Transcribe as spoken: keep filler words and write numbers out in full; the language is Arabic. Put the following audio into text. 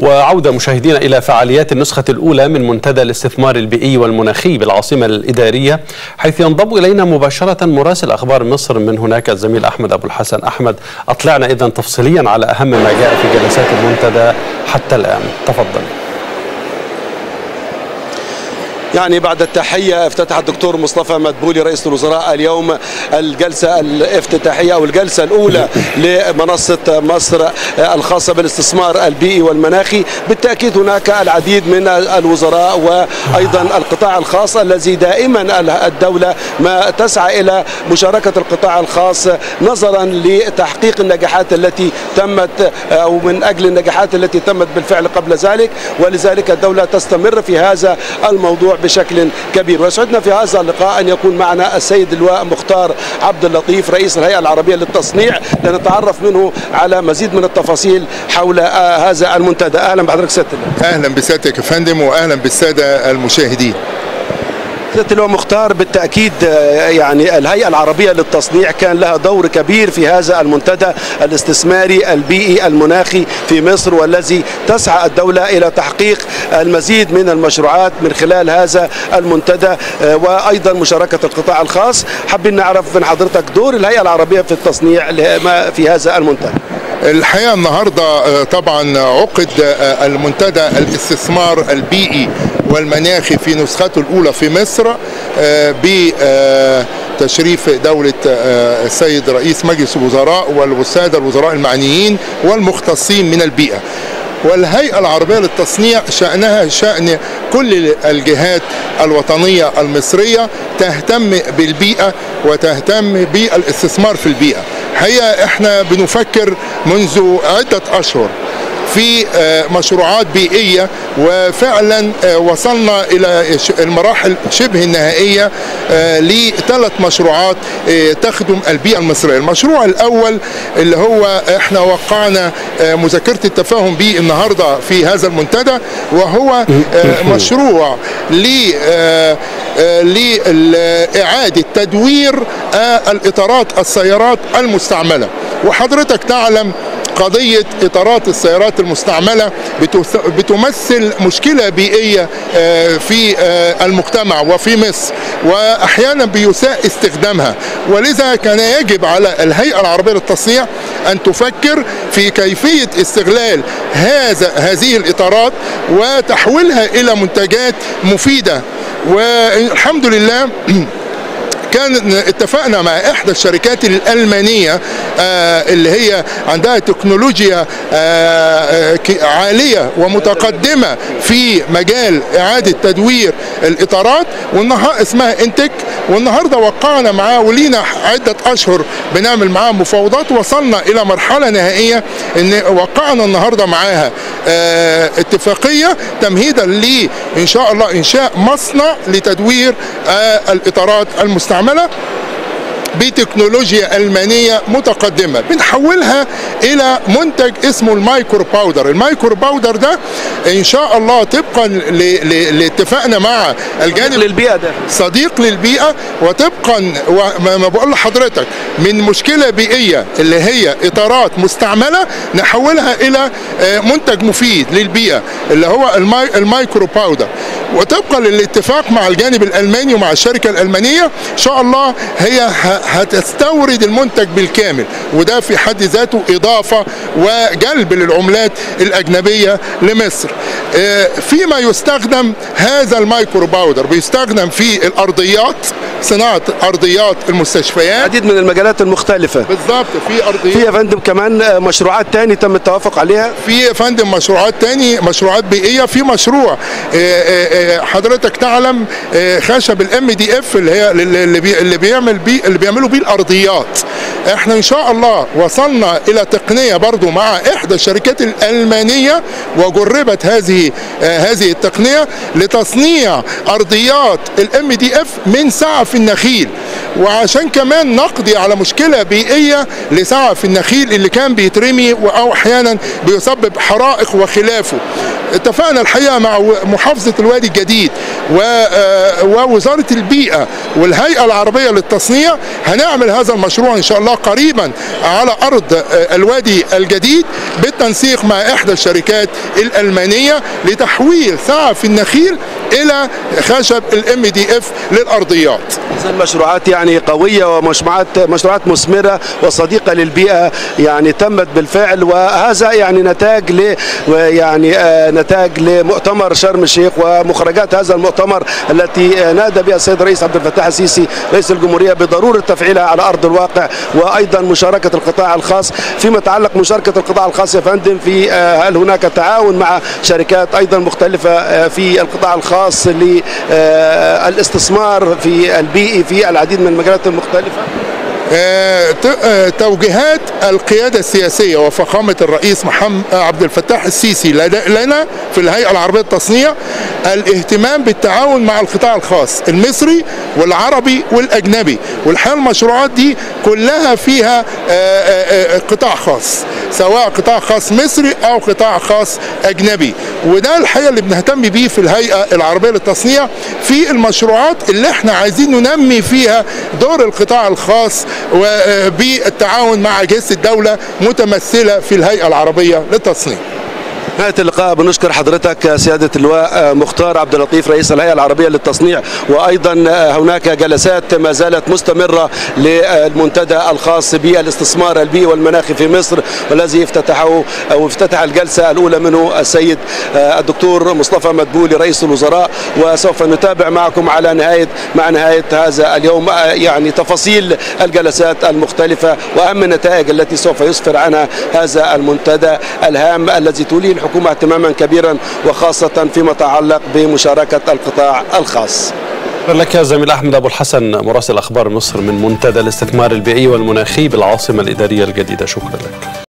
وعودة مشاهدينا إلى فعاليات النسخة الأولى من منتدى الاستثمار البيئي والمناخي بالعاصمة الإدارية، حيث ينضم إلينا مباشرة مراسل أخبار مصر من هناك الزميل أحمد أبو الحسن. أحمد، أطلعنا إذن تفصيليا على أهم ما جاء في جلسات المنتدى حتى الآن، تفضل. يعني بعد التحية افتتح الدكتور مصطفى مدبولي رئيس الوزراء اليوم الجلسة الافتتاحية أو الجلسة الأولى لمنصة مصر الخاصة بالاستثمار البيئي والمناخي. بالتأكيد هناك العديد من الوزراء وأيضا القطاع الخاص الذي دائما الدولة ما تسعى إلى مشاركة القطاع الخاص نظرا لتحقيق النجاحات التي تمت أو من أجل النجاحات التي تمت بالفعل قبل ذلك، ولذلك الدولة تستمر في هذا الموضوع بشكل كبير. ويسعدنا في هذا اللقاء أن يكون معنا السيد اللواء مختار عبد اللطيف رئيس الهيئة العربية للتصنيع لنتعرف منه على مزيد من التفاصيل حول هذا المنتدى. أهلا بحضرتك سيادة اللواء. أهلا بسيادتك يا فندم وأهلا بالسادة المشاهدين. سيادة اللواء مختار، بالتأكيد يعني الهيئة العربية للتصنيع كان لها دور كبير في هذا المنتدى الاستثماري البيئي المناخي في مصر، والذي تسعى الدولة إلى تحقيق المزيد من المشروعات من خلال هذا المنتدى وأيضا مشاركة القطاع الخاص. حابين نعرف من حضرتك دور الهيئة العربية في التصنيع في هذا المنتدى. الحقيقة النهاردة طبعا عقد المنتدى الاستثمار البيئي والمناخي في نسخته الأولى في مصر بتشريف دولة السيد رئيس مجلس الوزراء والسادة الوزراء المعنيين والمختصين من البيئة. والهيئة العربية للتصنيع شأنها شأن كل الجهات الوطنية المصرية تهتم بالبيئة وتهتم بالاستثمار في البيئة. حقيقة احنا بنفكر منذ عدة أشهر في مشروعات بيئية، وفعلا وصلنا إلى المراحل شبه النهائية لثلاث مشروعات تخدم البيئة المصرية. المشروع الأول اللي هو احنا وقعنا مذكرة التفاهم به النهاردة في هذا المنتدى، وهو مشروع لإعادة تدوير الإطارات السيارات المستعملة. وحضرتك تعلم قضية إطارات السيارات المستعملة بتمثل مشكلة بيئية في المجتمع وفي مصر، وأحيانا بيساء استخدامها، ولذا كان يجب على الهيئة العربية للتصنيع أن تفكر في كيفية استغلال هذا هذه الإطارات وتحويلها إلى منتجات مفيدة. والحمد لله كان اتفقنا مع احدى الشركات الالمانيه آه اللي هي عندها تكنولوجيا آه عاليه ومتقدمه في مجال اعاده تدوير الاطارات، والنهارده اسمها انتك. والنهارده وقعنا معاه ولينا عده اشهر بنعمل معاه مفاوضات، وصلنا الى مرحله نهائيه ان وقعنا النهارده معاها آه اتفاقيه تمهيدا ل ان شاء الله انشاء مصنع لتدوير آه الاطارات المستعمله بتكنولوجيا ألمانية متقدمة، بنحولها إلى منتج اسمه المايكرو باودر. المايكرو باودر ده إن شاء الله طبقا لاتفاقنا مع الجانب للبيئة ده صديق للبيئة، وطبقا وما بقول لحضرتك من مشكلة بيئية اللي هي إطارات مستعملة نحولها إلى منتج مفيد للبيئة اللي هو الماي المايكرو باودر. وطبقا للاتفاق مع الجانب الألماني ومع الشركة الألمانية إن شاء الله هي هتستورد المنتج بالكامل، وده في حد ذاته إضافة وجلب للعملات الأجنبية لمصر. فيما يستخدم هذا المايكرو باودر بيستخدم في الأرضيات، صناعة أرضيات المستشفيات، عديد من المجالات المختلفة. بالضبط. في أرضيات، في يا فندم كمان مشروعات تاني تم التوافق عليها. في يا فندم مشروعات تاني، مشروعات بيئية. في مشروع حضرتك تعلم خشب الام دي اف اللي هي اللي بيعمل بيه اللي بيعملوا بيه الارضيات. احنا ان شاء الله وصلنا الى تقنيه برضو مع احدى الشركات الالمانيه، وجربت هذه هذه التقنيه لتصنيع ارضيات الام دي اف من سعف النخيل، وعشان كمان نقضي على مشكله بيئيه لسعف النخيل اللي كان بيترمي او احيانا بيسبب حرائق وخلافه. اتفقنا الحقيقة مع محافظة الوادي الجديد ووزارة البيئة والهيئة العربية للتصنيع، هنعمل هذا المشروع إن شاء الله قريبا على أرض الوادي الجديد بالتنسيق مع إحدى الشركات الألمانية لتحويل سعف النخيل إلى خشب الام دي اف للأرضيات. المشروعات يعني قوية ومشروعات مشروعات مثمرة وصديقة للبيئة يعني تمت بالفعل، وهذا يعني نتاج ل يعني آه نتاج لمؤتمر شرم الشيخ ومخرجات هذا المؤتمر التي نادى بها السيد الرئيس عبد الفتاح السيسي رئيس الجمهورية بضرورة تفعيلها على أرض الواقع، وأيضا مشاركة القطاع الخاص. فيما يتعلق مشاركة القطاع الخاص يا فندم، في آه هل هناك تعاون مع شركات أيضا مختلفة آه في القطاع الخاص للاستثمار في البيئي في العديد من المجالات المختلفة؟ توجيهات القيادة السياسية وفخامة الرئيس محمد عبد الفتاح السيسي لنا في الهيئة العربية للتصنيع الاهتمام بالتعاون مع القطاع الخاص المصري والعربي والأجنبي، والحقيقة المشروعات دي كلها فيها قطاع خاص، سواء قطاع خاص مصري أو قطاع خاص أجنبي، وده الحقيقة اللي بنهتم بيه في الهيئة العربية للتصنيع في المشروعات اللي احنا عايزين ننمي فيها دور القطاع الخاص وبالتعاون مع أجهزة الدولة متمثلة في الهيئة العربية للتصنيع. نهاية اللقاء بنشكر حضرتك سيادة اللواء مختار عبد اللطيف رئيس الهيئة العربية للتصنيع، وأيضا هناك جلسات ما زالت مستمرة للمنتدى الخاص بالاستثمار البيئي والمناخي في مصر، والذي افتتحه أو افتتح الجلسة الأولى منه السيد الدكتور مصطفى مدبولي رئيس الوزراء، وسوف نتابع معكم على نهاية مع نهاية هذا اليوم يعني تفاصيل الجلسات المختلفة وأهم النتائج التي سوف يسفر عنها هذا المنتدى الهام الذي توليه الحكومة اهتماما كبيرا، وخاصة فيما يتعلق بمشاركة القطاع الخاص. شكرا لك يا زميل أحمد أبو الحسن مراسل أخبار مصر من منتدى الاستثمار البيئي والمناخي بالعاصمة الإدارية الجديدة. شكرا لك.